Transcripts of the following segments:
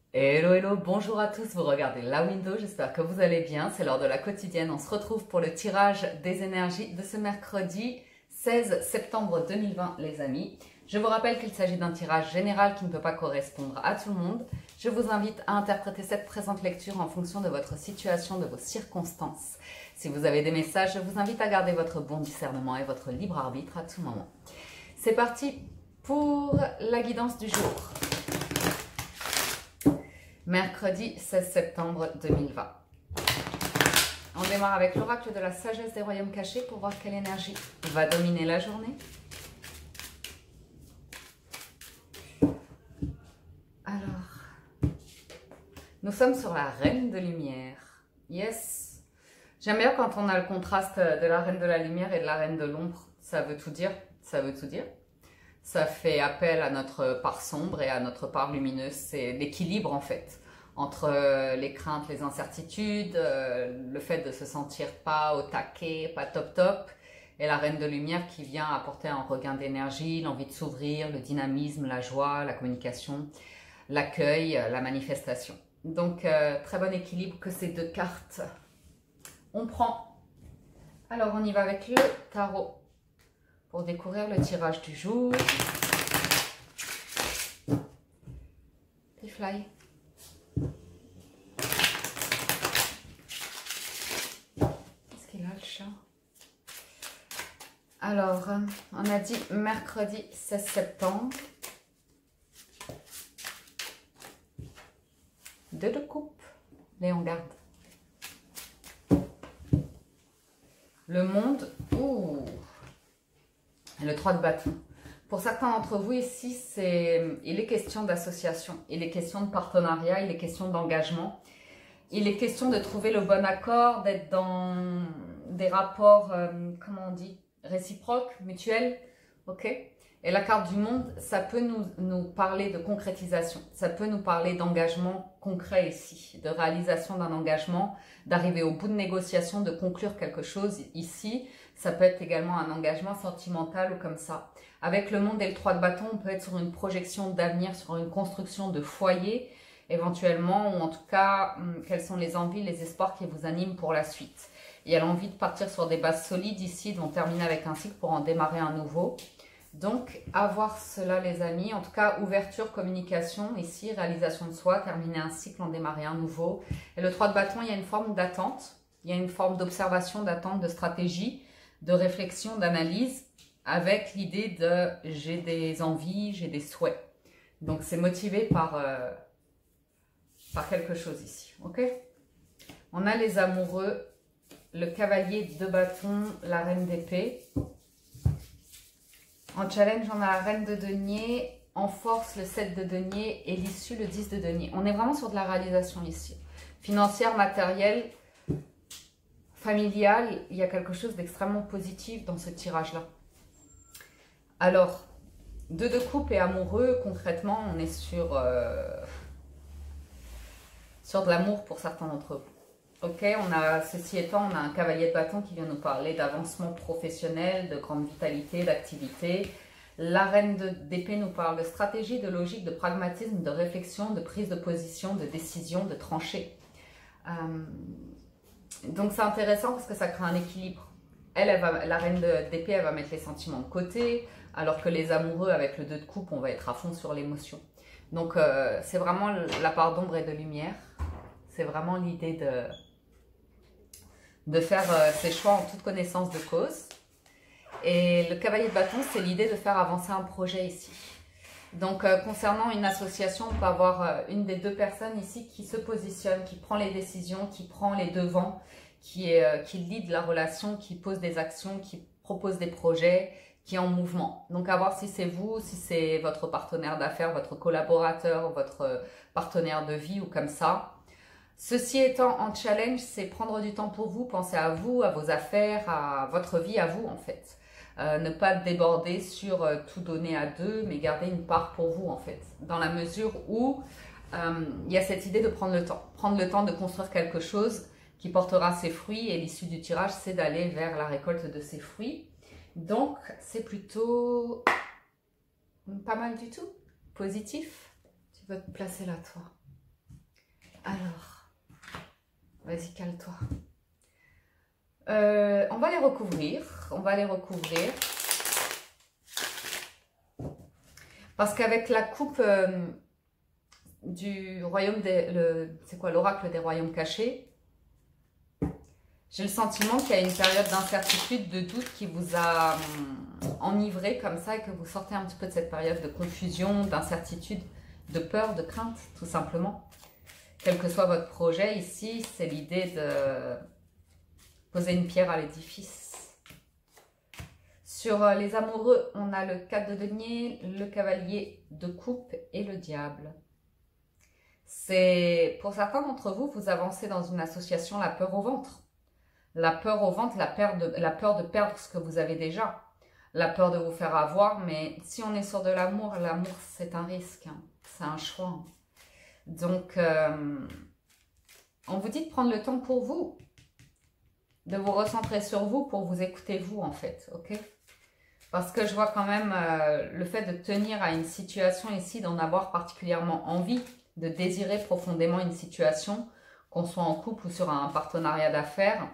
Hello, hello, bonjour à tous, vous regardez La Window, j'espère que vous allez bien, c'est l'heure de la quotidienne, on se retrouve pour le tirage des énergies de ce mercredi 16 septembre 2020 les amis. Je vous rappelle qu'il s'agit d'un tirage général qui ne peut pas correspondre à tout le monde. Je vous invite à interpréter cette présente lecture en fonction de votre situation, de vos circonstances. Si vous avez des messages, je vous invite à garder votre bon discernement et votre libre arbitre à tout moment. C'est parti pour la guidance du jour. Mercredi 16 septembre 2020. On démarre avec l'oracle de la sagesse des royaumes cachés pour voir quelle énergie va dominer la journée. Alors, nous sommes sur la reine de lumière. Yes. J'aime bien quand on a le contraste de la reine de la lumière et de la reine de l'ombre. Ça veut tout dire. Ça veut tout dire. Ça fait appel à notre part sombre et à notre part lumineuse. C'est l'équilibre en fait, entre les craintes, les incertitudes, le fait de se sentir pas au taquet, pas top top, et la reine de lumière qui vient apporter un regain d'énergie, l'envie de s'ouvrir, le dynamisme, la joie, la communication, l'accueil, la manifestation. Donc très bon équilibre que ces deux cartes. On prend. Alors on y va avec le tarot. Pour découvrir le tirage du jour. Et fly. Qu'est-ce qu'il a le chat? Alors, on a dit mercredi 16 septembre. Deux de coupe. Léon garde. Le monde. Ouh. Et le 3 de bâton. Pour certains d'entre vous ici, il est question d'association, il est question de partenariat, il est question d'engagement. Il est question de trouver le bon accord, d'être dans des rapports, comment on dit, réciproques, mutuels. Ok. Et la carte du monde, ça peut nous parler de concrétisation. Ça peut nous parler d'engagement concret ici, de réalisation d'un engagement, d'arriver au bout de négociation, de conclure quelque chose ici. Ça peut être également un engagement sentimental ou comme ça. Avec le monde et le 3 de bâton, on peut être sur une projection d'avenir, sur une construction de foyer, éventuellement, ou en tout cas, quelles sont les envies, les espoirs qui vous animent pour la suite. Il y a l'envie de partir sur des bases solides ici, dont terminer avec un cycle pour en démarrer un nouveau. Donc, à voir cela les amis. En tout cas, ouverture, communication, ici, réalisation de soi, terminer un cycle, en démarrer un nouveau. Et le 3 de bâton, il y a une forme d'attente, il y a une forme d'observation, d'attente, de stratégie, de réflexion, d'analyse, avec l'idée de j'ai des envies, j'ai des souhaits. Donc c'est motivé par quelque chose ici. Ok. On a les amoureux, le cavalier de bâton, la reine d'épée. En challenge, on a la reine de denier, en force le 7 de denier et l'issue le 10 de denier. On est vraiment sur de la réalisation ici. Financière, matérielle, familial, il y a quelque chose d'extrêmement positif dans ce tirage-là. Alors, deux de coupe et amoureux, concrètement, on est sur de l'amour pour certains d'entre vous. Ok, ceci étant, on a un cavalier de bâton qui vient nous parler d'avancement professionnel, de grande vitalité, d'activité. La reine d'épée nous parle de stratégie, de logique, de pragmatisme, de réflexion, de prise de position, de décision, de tranchée. Donc c'est intéressant parce que ça crée un équilibre. La reine d'épée, elle va mettre les sentiments de côté, alors que les amoureux, avec le 2 de coupe, on va être à fond sur l'émotion. Donc c'est vraiment la part d'ombre et de lumière. C'est vraiment l'idée de faire ses choix en toute connaissance de cause. Et le cavalier de bâton, c'est l'idée de faire avancer un projet ici. Donc concernant une association, on peut avoir une des deux personnes ici qui se positionne, qui prend les décisions, qui prend les devants, qui lead la relation, qui pose des actions, qui propose des projets, qui est en mouvement. Donc à voir si c'est vous, si c'est votre partenaire d'affaires, votre collaborateur, votre partenaire de vie ou comme ça. Ceci étant en challenge, c'est prendre du temps pour vous, penser à vous, à vos affaires, à votre vie, à vous en fait. Ne pas déborder sur tout donner à deux, mais garder une part pour vous en fait. Dans la mesure où il y a cette idée de prendre le temps. Prendre le temps de construire quelque chose qui portera ses fruits et l'issue du tirage, c'est d'aller vers la récolte de ces fruits. Donc, c'est plutôt pas mal du tout. Positif. Tu vas te placer là, toi. Alors, vas-y, cale-toi. On va les recouvrir. On va les recouvrir. Parce qu'avec la coupe du royaume des... C'est quoi, l'oracle des royaumes cachés, j'ai le sentiment qu'il y a une période d'incertitude, de doute qui vous a enivré comme ça et que vous sortez un petit peu de cette période de confusion, d'incertitude, de peur, de crainte, tout simplement. Quel que soit votre projet, ici, c'est l'idée de poser une pierre à l'édifice. Sur les amoureux, on a le 4 de denier, le cavalier de coupe et le diable. C'est pour certains d'entre vous, vous avancez dans une association la peur au ventre. La peur au ventre, la peur de perdre ce que vous avez déjà. La peur de vous faire avoir, mais si on est sur de l'amour, l'amour c'est un risque, hein. C'est un choix. Hein. Donc, on vous dit de prendre le temps pour vous, de vous recentrer sur vous pour vous écouter vous en fait, ok? Parce que je vois quand même le fait de tenir à une situation ici, d'en avoir particulièrement envie, de désirer profondément une situation, qu'on soit en couple ou sur un partenariat d'affaires,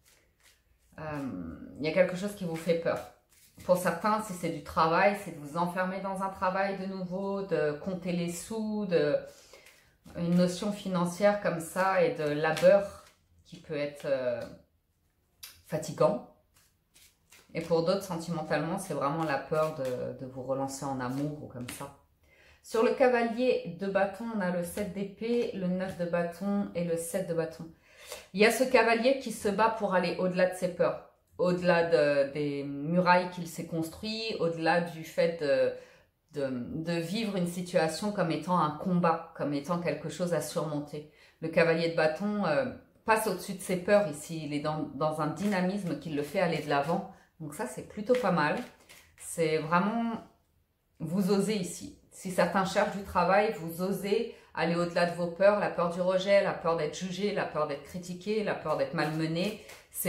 il y a quelque chose qui vous fait peur. Pour certains, si c'est du travail, c'est de vous enfermer dans un travail de nouveau, de compter les sous, une notion financière comme ça et de labeur qui peut être fatigant. Et pour d'autres, sentimentalement, c'est vraiment la peur de vous relancer en amour ou comme ça. Sur le cavalier de bâton, on a le 7 d'épée, le 9 de bâton et le 7 de bâton. Il y a ce cavalier qui se bat pour aller au-delà de ses peurs, au-delà des murailles qu'il s'est construit, au-delà du fait de vivre une situation comme étant un combat, comme étant quelque chose à surmonter. Le cavalier de bâton passe au-dessus de ses peurs ici, il est dans un dynamisme qui le fait aller de l'avant. Donc ça, c'est plutôt pas mal. C'est vraiment, vous osez ici. Si certains cherchent du travail, vous osez aller au-delà de vos peurs, la peur du rejet, la peur d'être jugé, la peur d'être critiqué, la peur d'être malmené. Vous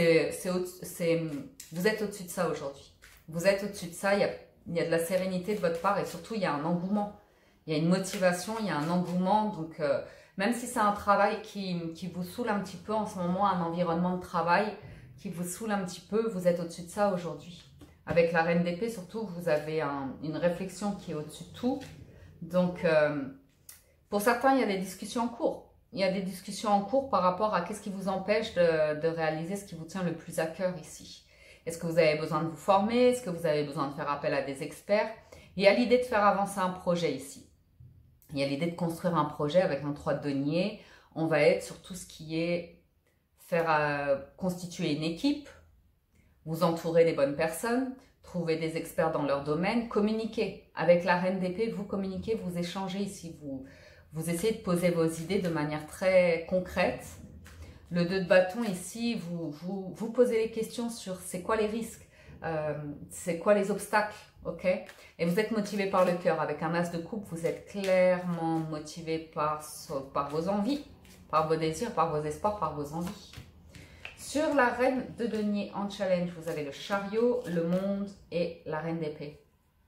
êtes au-dessus de ça aujourd'hui. Vous êtes au-dessus de ça, il y a de la sérénité de votre part et surtout, il y a un engouement. Il y a une motivation, il y a un engouement. Donc, même si c'est un travail qui vous saoule un petit peu en ce moment, un environnement de travail qui vous saoule un petit peu, vous êtes au-dessus de ça aujourd'hui. Avec la reine d'épée, surtout, vous avez une réflexion qui est au-dessus de tout. Donc, pour certains, il y a des discussions en cours. Il y a des discussions en cours par rapport à qu'est-ce qui vous empêche de réaliser ce qui vous tient le plus à cœur ici. Est-ce que vous avez besoin de vous former? Est-ce que vous avez besoin de faire appel à des experts? Il y a l'idée de faire avancer un projet ici. Il y a l'idée de construire un projet avec un 3 de denier. On va être sur tout ce qui est faire constituer une équipe, vous entourer des bonnes personnes, trouver des experts dans leur domaine, communiquer. Avec la reine d'épée, vous communiquez, vous échangez ici, vous essayez de poser vos idées de manière très concrète. Le 2 de bâton ici, vous posez les questions sur c'est quoi les risques, c'est quoi les obstacles, ok? Et vous êtes motivé par le cœur. Avec un as de coupe, vous êtes clairement motivé par vos envies, par vos désirs, par vos espoirs, par vos envies. Sur la reine de denier en challenge, vous avez le chariot, le monde et la reine d'épée.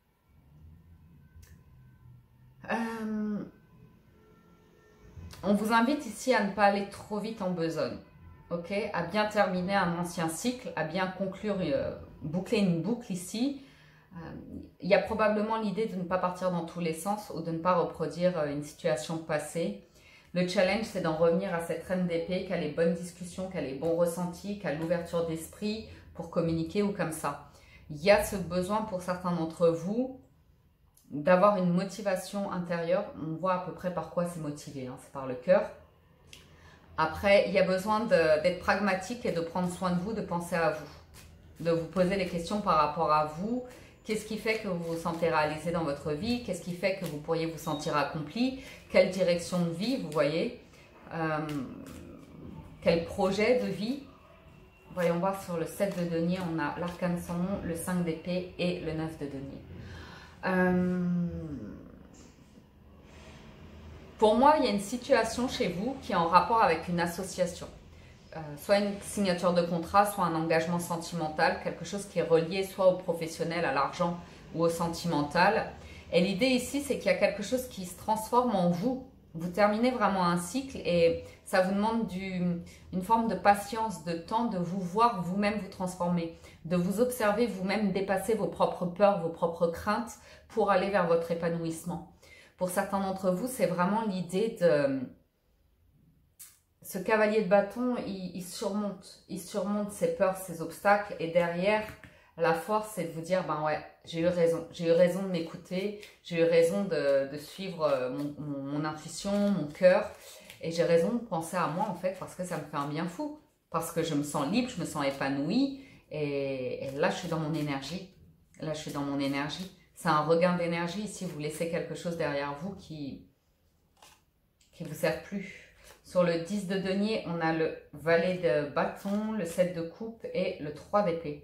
On vous invite ici à ne pas aller trop vite en besogne, ok? À bien terminer un ancien cycle, à bien conclure, boucler une boucle ici. Il y a probablement l'idée de ne pas partir dans tous les sens ou de ne pas reproduire une situation passée. Le challenge, c'est d'en revenir à cette reine d'épée, qu'elle ait les bonnes discussions, qu'elle ait les bons ressentis, qu'elle ait l'ouverture d'esprit pour communiquer ou comme ça. Il y a ce besoin pour certains d'entre vous d'avoir une motivation intérieure. On voit à peu près par quoi c'est motivé, hein, c'est par le cœur. Après, il y a besoin d'être pragmatique et de prendre soin de vous, de penser à vous, de vous poser les questions par rapport à vous. Qu'est-ce qui fait que vous vous sentez réalisé dans votre vie? Qu'est-ce qui fait que vous pourriez vous sentir accompli? Quelle direction de vie, vous voyez? Quel projet de vie? Voyons voir sur le 7 de denier, on a l'arcane sans nom, le 5 d'épée et le 9 de denier. Pour moi, il y a une situation chez vous qui est en rapport avec une association. Soit une signature de contrat, soit un engagement sentimental, quelque chose qui est relié soit au professionnel, à l'argent ou au sentimental. Et l'idée ici, c'est qu'il y a quelque chose qui se transforme en vous, Vous terminez vraiment un cycle et ça vous demande une forme de patience, de temps, de vous voir vous-même vous transformer, de vous observer vous-même dépasser vos propres peurs, vos propres craintes pour aller vers votre épanouissement. Pour certains d'entre vous, c'est vraiment l'idée de... Ce cavalier de bâton, il surmonte ses peurs, ses obstacles et derrière, la force, c'est de vous dire, ben ouais, j'ai eu raison de m'écouter, j'ai eu raison de suivre mon intuition, mon cœur, et j'ai raison de penser à moi en fait, parce que ça me fait un bien fou, parce que je me sens libre, je me sens épanouie, et là je suis dans mon énergie, là je suis dans mon énergie, c'est un regain d'énergie si vous laissez quelque chose derrière vous qui vous sert plus. Sur le 10 de denier, on a le valet de bâton, le 7 de coupe et le 3 d'épée.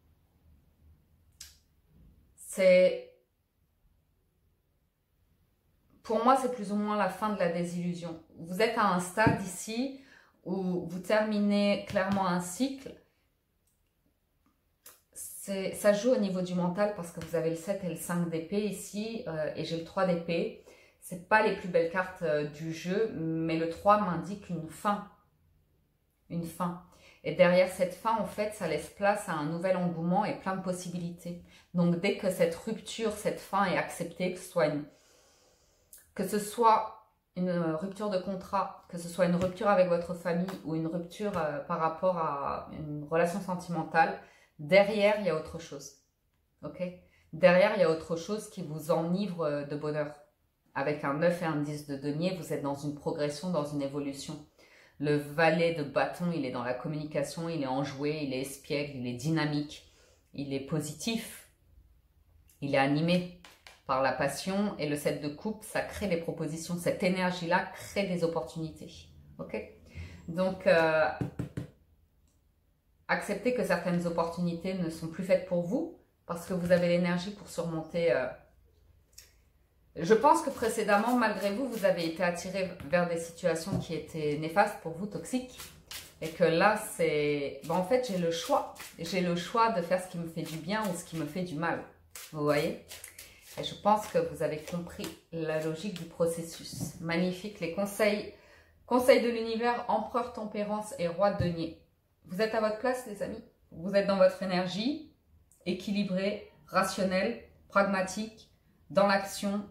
Pour moi, c'est plus ou moins la fin de la désillusion. Vous êtes à un stade ici où vous terminez clairement un cycle. Ça joue au niveau du mental parce que vous avez le 7 et le 5 d'épée ici et j'ai le 3 d'épée. Ce n'est pas les plus belles cartes du jeu, mais le 3 m'indique une fin. Une fin. Et derrière cette fin, en fait, ça laisse place à un nouvel engouement et plein de possibilités. Donc, dès que cette rupture, cette fin est acceptée, que ce soit une rupture de contrat, que ce soit une rupture avec votre famille ou une rupture par rapport à une relation sentimentale, derrière, il y a autre chose. Ok? Derrière, il y a autre chose qui vous enivre de bonheur. Avec un 9 et un 10 de denier, vous êtes dans une progression, dans une évolution. Le valet de bâton, il est dans la communication, il est enjoué, il est espiègle, il est dynamique, il est positif, il est animé par la passion. Et le 7 de coupe, ça crée des propositions. Cette énergie-là crée des opportunités. Ok? Donc, acceptez que certaines opportunités ne sont plus faites pour vous parce que vous avez l'énergie pour surmonter... Je pense que précédemment, malgré vous, vous avez été attiré vers des situations qui étaient néfastes pour vous, toxiques. Et que là, c'est... Ben, en fait, j'ai le choix. J'ai le choix de faire ce qui me fait du bien ou ce qui me fait du mal. Vous voyez? Et je pense que vous avez compris la logique du processus. Magnifique. Les conseils de l'univers, empereur, tempérance et roi de denier. Vous êtes à votre place, les amis. Vous êtes dans votre énergie, équilibrée, rationnelle, pragmatique, dans l'action.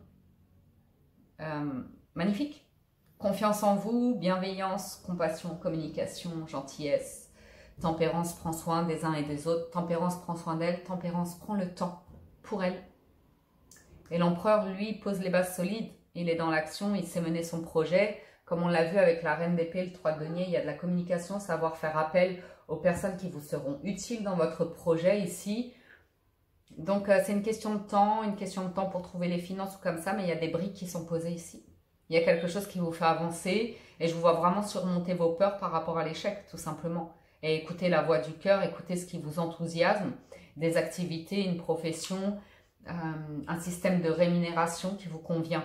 Magnifique. Confiance en vous, bienveillance, compassion, communication, gentillesse. Tempérance prend soin des uns et des autres. Tempérance prend soin d'elle. Tempérance prend le temps pour elle. Et l'empereur, lui, pose les bases solides. Il est dans l'action, il sait mener son projet. Comme on l'a vu avec la reine d'épée, le 3 de denier, il y a de la communication, savoir faire appel aux personnes qui vous seront utiles dans votre projet ici. Donc, c'est une question de temps pour trouver les finances ou comme ça, mais il y a des briques qui sont posées ici. Il y a quelque chose qui vous fait avancer et je vous vois vraiment surmonter vos peurs par rapport à l'échec, tout simplement. Et écoutez la voix du cœur, écoutez ce qui vous enthousiasme, des activités, une profession, un système de rémunération qui vous convient.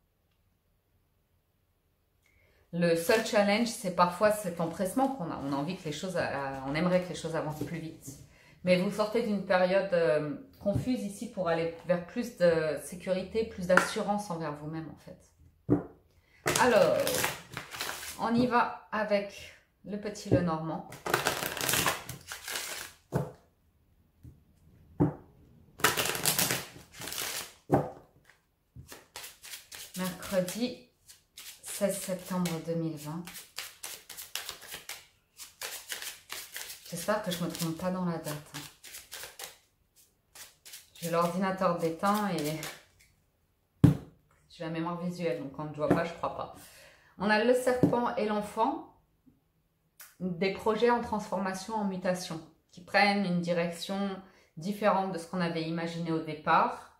Le seul challenge, c'est parfois cet empressement qu'on a. On a envie que les choses, on aimerait que les choses avancent plus vite. Mais vous sortez d'une période confuse ici pour aller vers plus de sécurité, plus d'assurance envers vous-même en fait. Alors, on y va avec le petit Lenormand. Mercredi 16 septembre 2020. J'espère que je ne me trompe pas dans la date. J'ai l'ordinateur d'éteint et j'ai la mémoire visuelle, donc quand je ne vois pas, je ne crois pas. On a le serpent et l'enfant, des projets en transformation, en mutation, qui prennent une direction différente de ce qu'on avait imaginé au départ.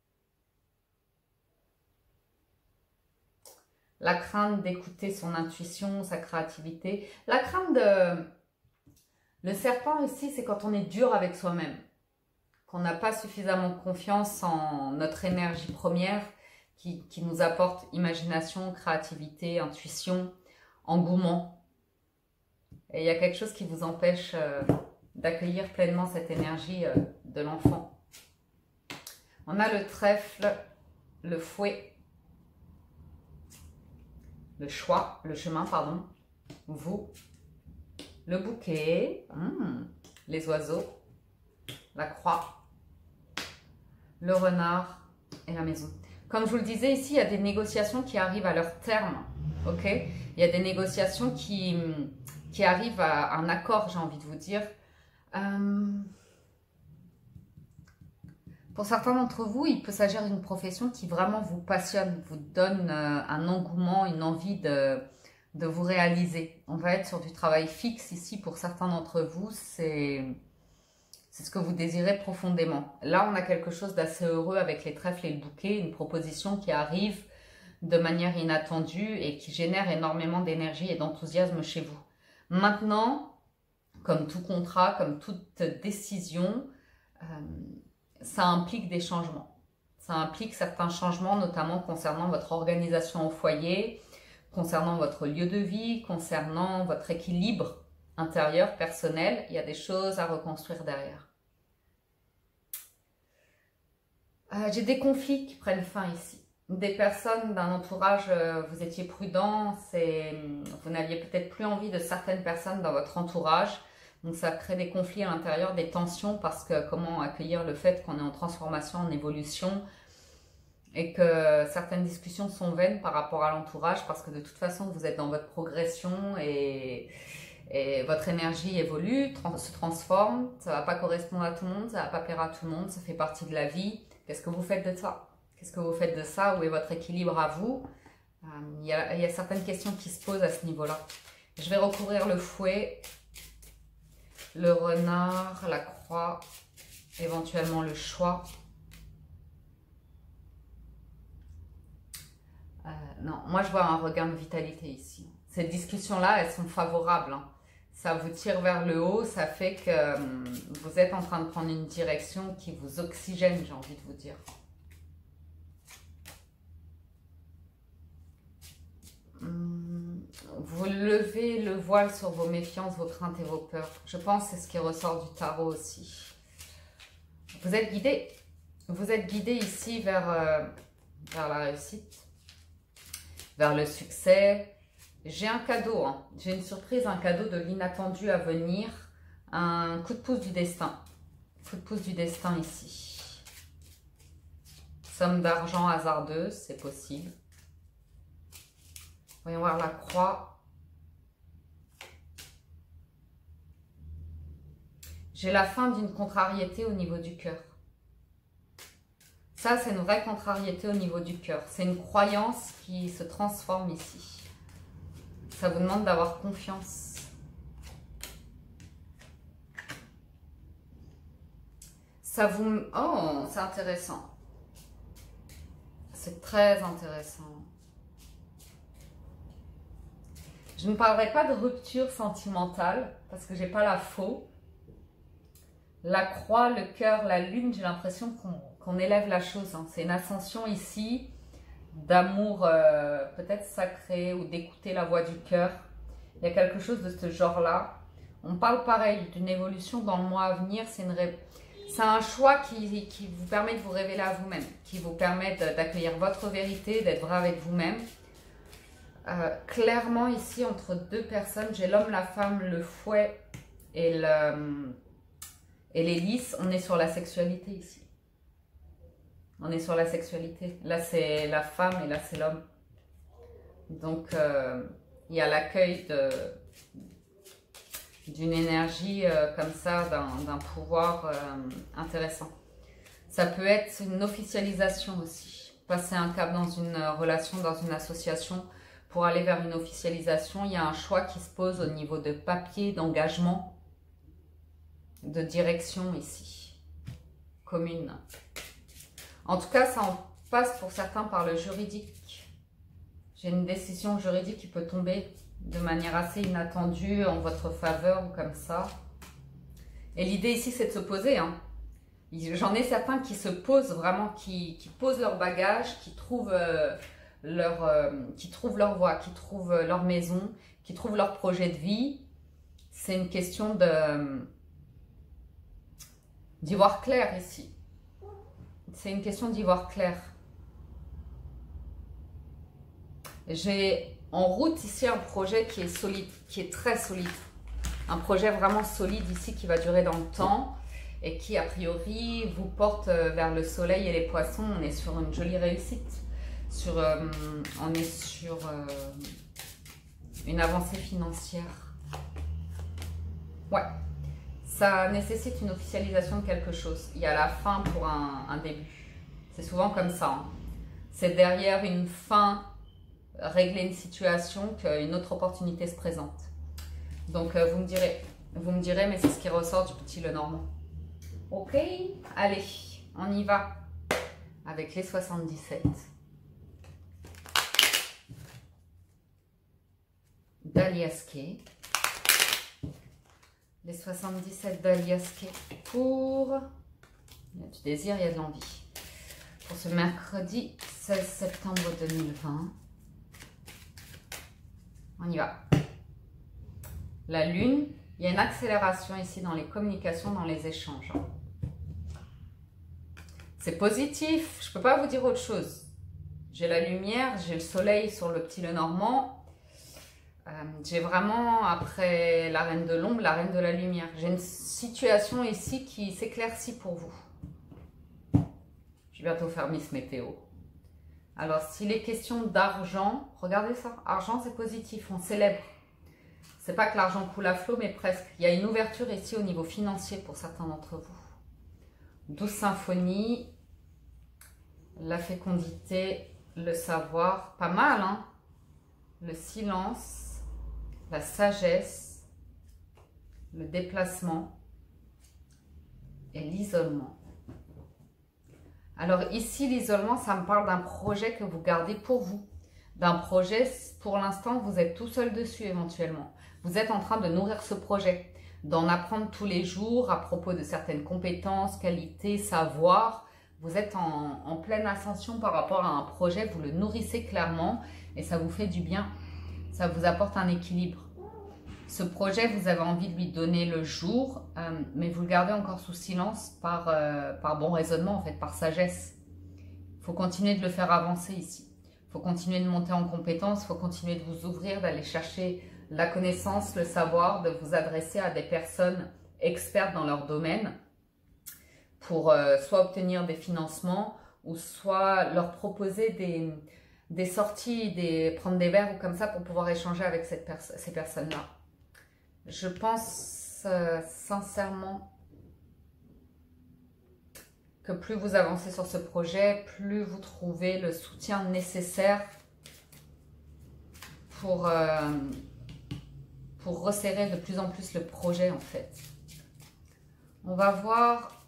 La crainte d'écouter son intuition, sa créativité. La crainte de... Le serpent ici, c'est quand on est dur avec soi-même. Qu'on n'a pas suffisamment confiance en notre énergie première qui nous apporte imagination, créativité, intuition, engouement. Et il y a quelque chose qui vous empêche d'accueillir pleinement cette énergie de l'enfant. On a le trèfle, le fouet, le choix, le chemin, pardon. Vous, le bouquet, les oiseaux, la croix, le renard et la maison. Comme je vous le disais ici, il y a des négociations qui arrivent à leur terme, ok? Il y a des négociations qui arrivent à un accord, j'ai envie de vous dire. Pour certains d'entre vous, il peut s'agir d'une profession qui vraiment vous passionne, vous donne un engouement, une envie de vous réaliser. On va être sur du travail fixe ici pour certains d'entre vous, c'est ce que vous désirez profondément. Là, on a quelque chose d'assez heureux avec les trèfles et le bouquet, une proposition qui arrive de manière inattendue et qui génère énormément d'énergie et d'enthousiasme chez vous. Maintenant, comme tout contrat, comme toute décision, ça implique des changements. Ça implique certains changements, notamment concernant votre organisation au foyer, concernant votre lieu de vie, concernant votre équilibre intérieur, personnel. Il y a des choses à reconstruire derrière. J'ai des conflits qui prennent fin ici. Des personnes d'un entourage, vous étiez prudent, vous n'aviez peut-être plus envie de certaines personnes dans votre entourage. Donc ça crée des conflits à l'intérieur, des tensions, parce que comment accueillir le fait qu'on est en transformation, en évolution, et que certaines discussions sont vaines par rapport à l'entourage, parce que de toute façon vous êtes dans votre progression et votre énergie évolue, se transforme. Ça ne va pas correspondre à tout le monde, ça ne va pas plaire à tout le monde, ça fait partie de la vie. Qu'est-ce que vous faites de ça? Qu'est-ce que vous faites de ça? Où est votre équilibre à vous? Il y a certaines questions qui se posent à ce niveau-là. Je vais recouvrir le fouet, le renard, la croix, éventuellement le choix. Non, moi je vois un regain de vitalité ici. Ces discussions-là, elles sont favorables, hein. Ça vous tire vers le haut, ça fait que vous êtes en train de prendre une direction qui vous oxygène, j'ai envie de vous dire. Vous levez le voile sur vos méfiances, vos craintes et vos peurs. Je pense que c'est ce qui ressort du tarot aussi. Vous êtes guidé. Vous êtes guidé ici vers la réussite, vers le succès. J'ai un cadeau, hein. J'ai une surprise, un cadeau de l'inattendu à venir. Un coup de pouce du destin. Coup de pouce du destin ici. Somme d'argent hasardeuse, c'est possible. Voyons voir la croix. J'ai la fin d'une contrariété au niveau du cœur. Ça, c'est une vraie contrariété au niveau du cœur. C'est une croyance qui se transforme ici. Ça vous demande d'avoir confiance. Ça vous... Oh, c'est intéressant. C'est très intéressant. Je ne parlerai pas de rupture sentimentale parce que j'ai pas la faux. La croix, le cœur, la lune, j'ai l'impression qu'on élève la chose, hein. C'est une ascension ici d'amour peut-être sacré ou d'écouter la voix du cœur. Il y a quelque chose de ce genre-là. On parle pareil d'une évolution dans le mois à venir. C'est un choix qui vous permet de vous révéler à vous-même, qui vous permet d'accueillir votre vérité, d'être vrai avec vous-même. Clairement ici, entre deux personnes, j'ai l'homme, la femme, le fouet et l'hélice. On est sur la sexualité ici. On est sur la sexualité. Là, c'est la femme et là, c'est l'homme. Donc, il y a l'accueil d'une énergie comme ça, d'un pouvoir intéressant. Ça peut être une officialisation aussi. Passer un cap dans une relation, dans une association. Pour aller vers une officialisation, il y a un choix qui se pose au niveau de papier, d'engagement, de direction ici. Commune. En tout cas, ça en passe pour certains par le juridique. J'ai une décision juridique qui peut tomber de manière assez inattendue en votre faveur ou comme ça. Et l'idée ici, c'est de se poser, hein. J'en ai certains qui se posent vraiment, qui posent leur bagage, qui trouvent leur voie, qui trouvent leur maison, qui trouvent leur projet de vie. C'est une question d'y voir clair ici. C'est une question d'y voir clair. en route ici un projet qui est solide, qui est très solide. Un projet vraiment solide ici qui va durer dans le temps et qui a priori vous porte vers le soleil et les poissons. On est sur une jolie réussite. On est sur une avancée financière. Ouais, ça nécessite une officialisation de quelque chose. Il y a la fin pour un début. C'est souvent comme ça. Hein. C'est derrière une fin, régler une situation, qu'une autre opportunité se présente. Donc vous me direz, mais c'est ce qui ressort du petit Lenormand. Ok, allez, on y va avec les 77. D'Aliasquet. Les 77 d'Aliasquet pour... Il y a du désir, il y a de l'envie. Pour ce mercredi 16 septembre 2020. On y va. La lune, il y a une accélération ici dans les communications, dans les échanges. C'est positif, je ne peux pas vous dire autre chose. J'ai la lumière, j'ai le soleil sur le petit Lenormand. J'ai vraiment, après la reine de l'ombre, la reine de la lumière. J'ai une situation ici qui s'éclaircit pour vous. Je vais bientôt faire Miss Météo. Alors, s'il est question d'argent, regardez ça. Argent, c'est positif, on célèbre. C'est pas que l'argent coule à flot, mais presque. Il y a une ouverture ici au niveau financier pour certains d'entre vous. 12 symphonies, la fécondité, le savoir, pas mal, hein. Le silence. La sagesse, le déplacement et l'isolement. Alors ici, l'isolement, ça me parle d'un projet que vous gardez pour vous. D'un projet, pour l'instant, vous êtes tout seul dessus éventuellement. Vous êtes en train de nourrir ce projet, d'en apprendre tous les jours à propos de certaines compétences, qualités, savoirs. Vous êtes en pleine ascension par rapport à un projet, vous le nourrissez clairement et ça vous fait du bien. Ça vous apporte un équilibre. Ce projet, vous avez envie de lui donner le jour, mais vous le gardez encore sous silence par bon raisonnement, en fait, par sagesse. Il faut continuer de le faire avancer ici. Il faut continuer de monter en compétence, il faut continuer de vous ouvrir, d'aller chercher la connaissance, le savoir, de vous adresser à des personnes expertes dans leur domaine pour soit obtenir des financements ou soit leur proposer des sorties, prendre des verres ou comme ça pour pouvoir échanger avec ces personnes-là. Je pense sincèrement que plus vous avancez sur ce projet, plus vous trouvez le soutien nécessaire pour resserrer de plus en plus le projet en fait. On va voir...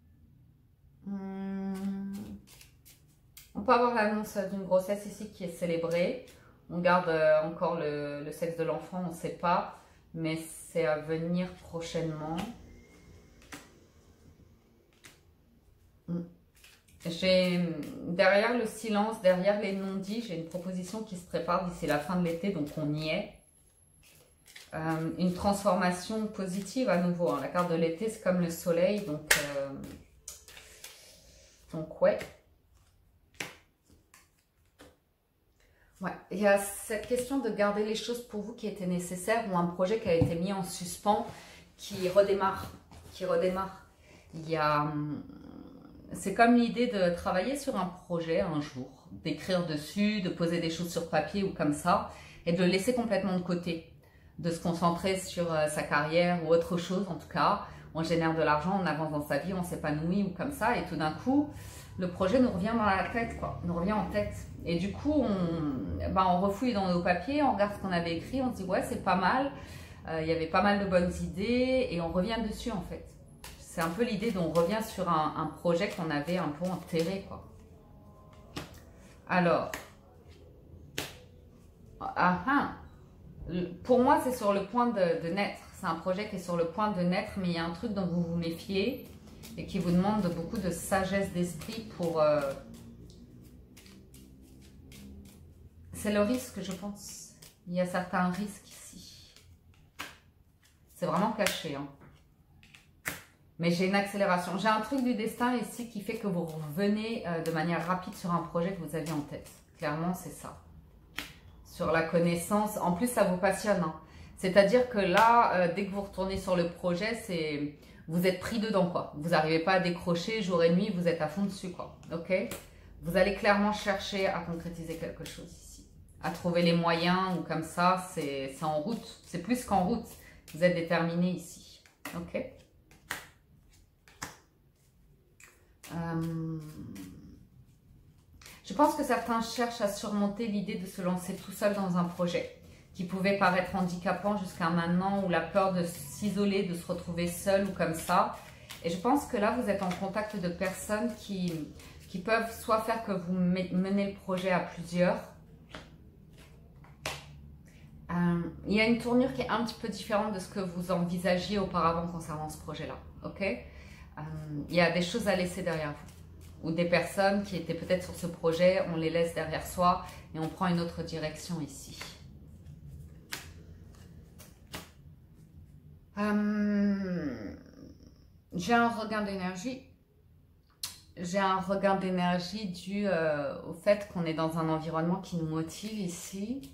On peut avoir l'annonce d'une grossesse ici qui est célébrée. On garde encore le sexe de l'enfant, on ne sait pas. Mais c'est à venir prochainement. Derrière le silence, derrière les non-dits, j'ai une proposition qui se prépare d'ici la fin de l'été, donc on y est. Une transformation positive à nouveau. Hein. La carte de l'été, c'est comme le soleil, donc ouais. Ouais, il y a cette question de garder les choses pour vous qui était nécessaire ou un projet qui a été mis en suspens qui redémarre. C'est comme l'idée de travailler sur un projet un jour, d'écrire dessus, de poser des choses sur papier ou comme ça et de le laisser complètement de côté, de se concentrer sur sa carrière ou autre chose en tout cas. On génère de l'argent, on avance dans sa vie, on s'épanouit ou comme ça et tout d'un coup, le projet nous revient dans la tête, quoi, nous revient en tête. Et du coup, on refouille dans nos papiers, on regarde ce qu'on avait écrit, on se dit ouais, c'est pas mal, il y avait pas mal de bonnes idées et on revient dessus en fait. C'est un peu l'idée dont on revient sur un projet qu'on avait un peu enterré, quoi. Alors, pour moi, c'est sur le point de naître. C'est un projet qui est sur le point de naître, mais il y a un truc dont vous vous méfiez et qui vous demande beaucoup de sagesse d'esprit pour... C'est le risque, je pense. Il y a certains risques ici. C'est vraiment caché, hein. Mais j'ai une accélération. J'ai un truc du destin ici qui fait que vous revenez de manière rapide sur un projet que vous aviez en tête. Clairement, c'est ça. sur la connaissance. En plus, ça vous passionne, hein. C'est-à-dire que là, dès que vous retournez sur le projet, vous êtes pris dedans, quoi. Vous n'arrivez pas à décrocher jour et nuit, vous êtes à fond dessus, quoi. Ok? Vous allez clairement chercher à concrétiser quelque chose ici, à trouver les moyens ou comme ça, c'est en route. C'est plus qu'en route. Vous êtes déterminé ici. Ok? Je pense que certains cherchent à surmonter l'idée de se lancer tout seul dans un projet qui pouvait paraître handicapant jusqu'à maintenant, ou la peur de s'isoler, de se retrouver seul ou comme ça. Et je pense que là, vous êtes en contact de personnes qui peuvent soit faire que vous menez le projet à plusieurs. Il y a une tournure qui est un petit peu différente de ce que vous envisagiez auparavant concernant ce projet-là. Ok? Il y a des choses à laisser derrière vous. Ou des personnes qui étaient peut-être sur ce projet, on les laisse derrière soi et on prend une autre direction ici. J'ai un regain d'énergie. J'ai un regain d'énergie dû au fait qu'on est dans un environnement qui nous motive ici.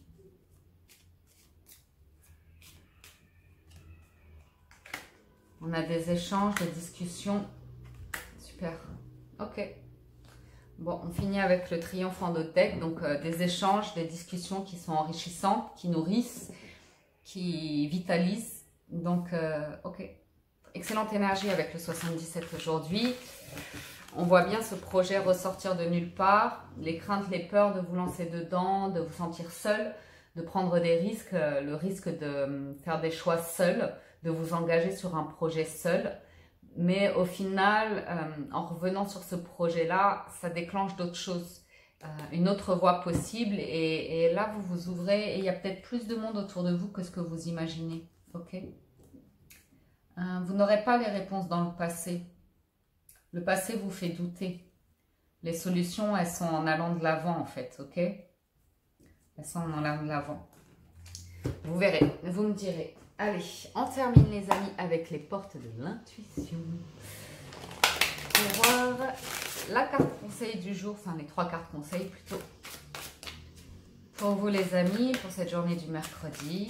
On a des échanges, des discussions. Super. Ok. Bon, on finit avec le triomphe en notre deck. Donc, des échanges, des discussions qui sont enrichissantes, qui nourrissent, qui vitalisent. Donc, ok. Excellente énergie avec le 77 aujourd'hui. On voit bien ce projet ressortir de nulle part. Les craintes, les peurs de vous lancer dedans, de vous sentir seul, de prendre des risques, le risque de faire des choix seul, de vous engager sur un projet seul. Mais au final, en revenant sur ce projet-là, ça déclenche d'autres choses. Une autre voie possible. Et là, vous vous ouvrez et il y a peut-être plus de monde autour de vous que ce que vous imaginez. Ok? Vous n'aurez pas les réponses dans le passé. Le passé vous fait douter. Les solutions, elles sont en allant de l'avant, en fait. Ok? Elles sont en allant de l'avant. Vous verrez, vous me direz. Allez, on termine les amis avec les portes de l'intuition. Pour voir la carte conseil du jour, enfin les 3 cartes conseil plutôt. Pour vous les amis, pour cette journée du mercredi.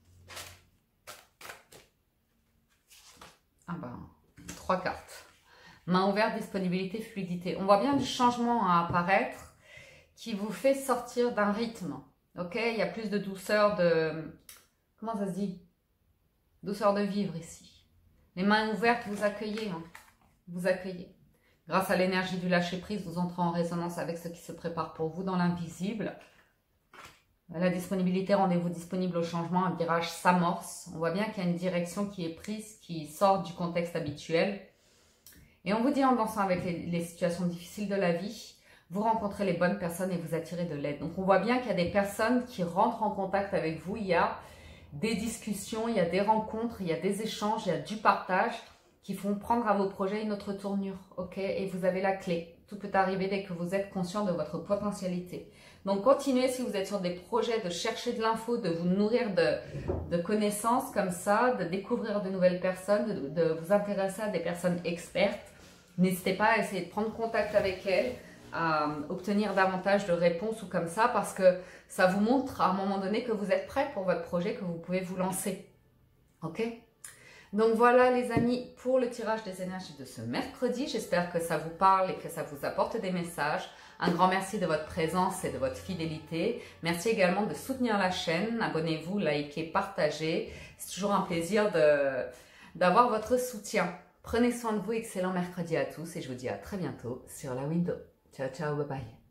Ah ben, 3 cartes. Main ouverte, disponibilité, fluidité. On voit bien du changement à apparaître qui vous fait sortir d'un rythme. Ok? Il y a plus de douceur, de... Comment ça se dit? Douceur de vivre ici. Les mains ouvertes, vous accueillez. Hein. Vous accueillez. Grâce à l'énergie du lâcher-prise, vous entrez en résonance avec ce qui se prépare pour vous dans l'invisible. La disponibilité, rendez-vous disponible au changement. Un virage s'amorce. On voit bien qu'il y a une direction qui est prise, qui sort du contexte habituel. Et on vous dit en dansant avec les situations difficiles de la vie, vous rencontrez les bonnes personnes et vous attirez de l'aide. Donc on voit bien qu'il y a des personnes qui rentrent en contact avec vous. Il y a des discussions, il y a des rencontres, il y a des échanges, il y a du partage qui font prendre à vos projets une autre tournure. Ok? Et vous avez la clé. Tout peut arriver dès que vous êtes conscient de votre potentialité. Donc continuez si vous êtes sur des projets de chercher de l'info, de vous nourrir de connaissances comme ça, de découvrir de nouvelles personnes, de vous intéresser à des personnes expertes. N'hésitez pas à essayer de prendre contact avec elles, à obtenir davantage de réponses ou comme ça, parce que ça vous montre à un moment donné que vous êtes prêt pour votre projet, que vous pouvez vous lancer. Ok? Donc voilà les amis pour le tirage des énergies de ce mercredi. J'espère que ça vous parle et que ça vous apporte des messages. Un grand merci de votre présence et de votre fidélité. Merci également de soutenir la chaîne. Abonnez-vous, likez, partagez. C'est toujours un plaisir d'avoir votre soutien. Prenez soin de vous. Excellent mercredi à tous et je vous dis à très bientôt sur la window. Ciao, ciao, bye bye.